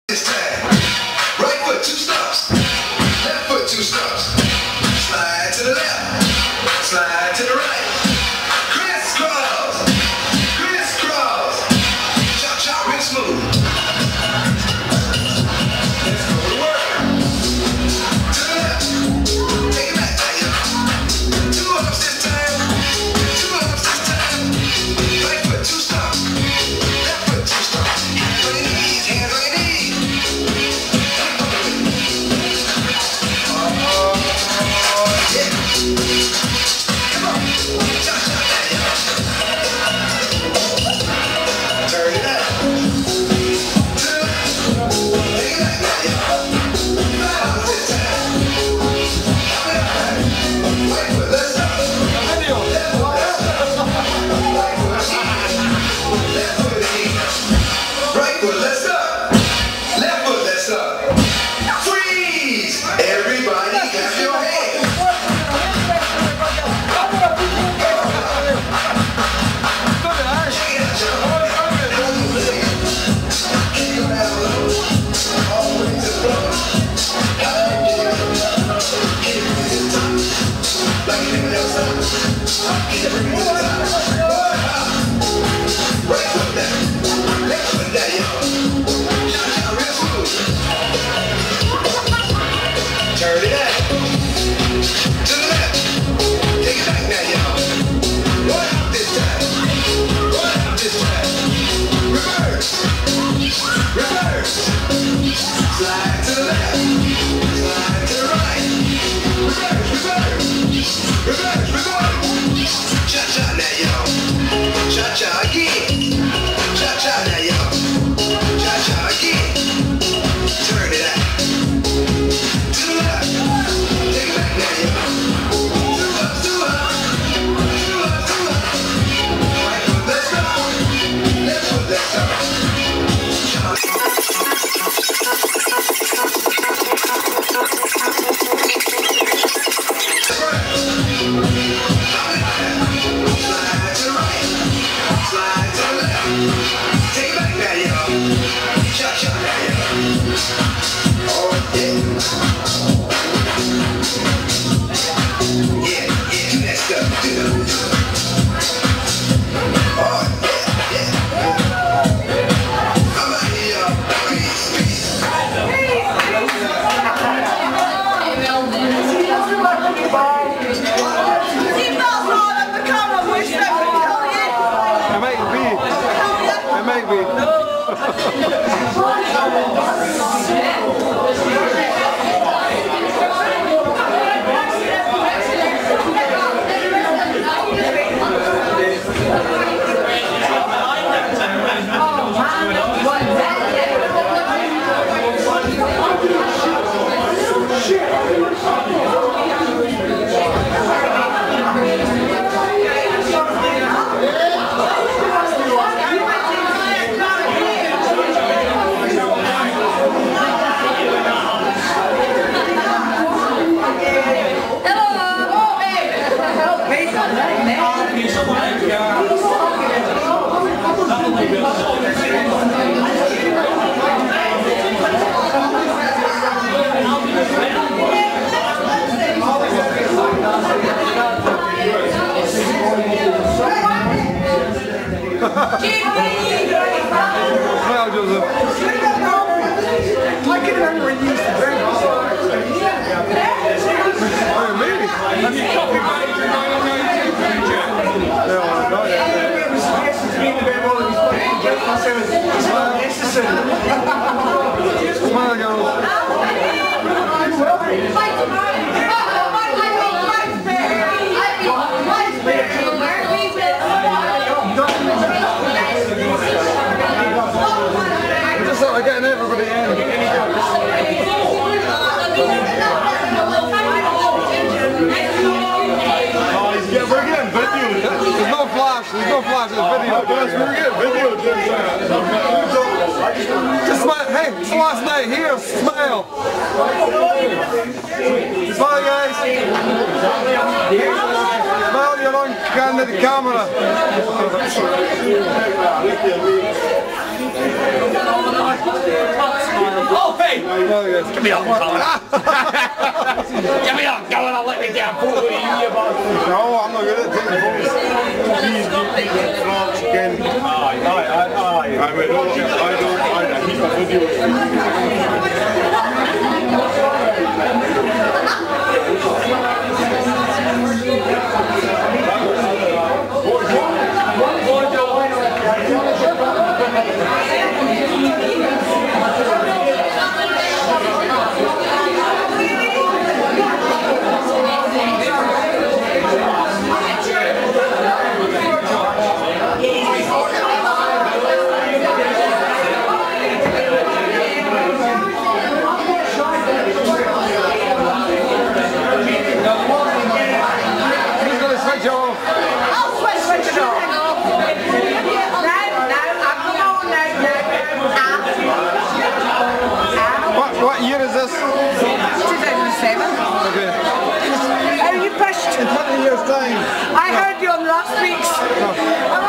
This time, right foot 2 stumps, left foot 2 stumps. Slide to the left, slide to the right. Crisscross, crisscross. Chop, chop, real smooth. Let's go to work. To the left, take it back, now, 2 ups this time, 2 ups this time. Right foot 2 stumps, left foot 2 stumps. Hands on your knees, hands on your knees. Turn it out. To the left. Take it back now, y'all. One out this time. One out this time. Reverse. Reverse. Slide to the left. Slide to the right. Reverse, reverse. Reverse, reverse. Cha-cha now, y'all. Cha-cha again. Cha-cha now, y'all. Cha-cha again. Turn it out. I can remember when you used to drink. Maybe. Have you copyrighted your 1992 picture? No, not yet. It was supposed to be the bit while he was playing the joke. I said it's not necessary. Smile, girls. Just like getting everybody in. We're getting video. There's no flash. There's no flash. There's video. We're getting video. Just smile. Hey, it's the last night here. Smile. Smile, guys. Smile. You're on the camera. Smile. Give me up, Colin. Give me up, Colin. I'll let me get a photo of you, you bastard. No, I'm not good at taking photos. Again. Aye. I mean, I keep a video. What year is this? 2007. Okay. How are you pushed? In 20 years' time. I heard you on last week's.